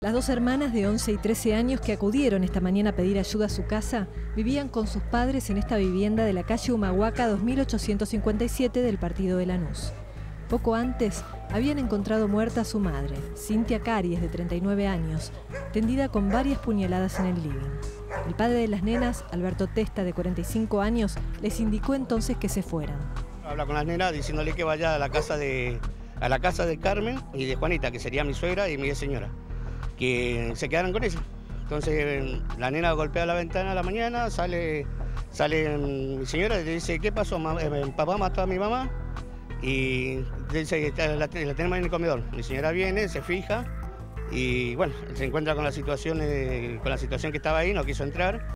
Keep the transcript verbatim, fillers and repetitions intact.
Las dos hermanas de once y trece años que acudieron esta mañana a pedir ayuda a su casa vivían con sus padres en esta vivienda de la calle Humahuaca dos mil ochocientos cincuenta y siete del partido de Lanús. Poco antes habían encontrado muerta a su madre, Cintia Caries, de treinta y nueve años, tendida con varias puñaladas en el living. El padre de las nenas, Alberto Testa, de cuarenta y cinco años, les indicó entonces que se fueran. Habla con las nenas diciéndole que vaya a la casa de, a la casa de Carmen y de Juanita, que sería mi suegra y mi señora, que se quedaran con ella. Entonces la nena golpea la ventana a la mañana, sale, sale mi señora y le dice: ¿qué pasó? Papá mató a mi mamá. Y dice que la, la tenemos en el comedor. Mi señora viene, se fija y bueno, se encuentra con la situación, eh, con la situación que estaba ahí, no quiso entrar.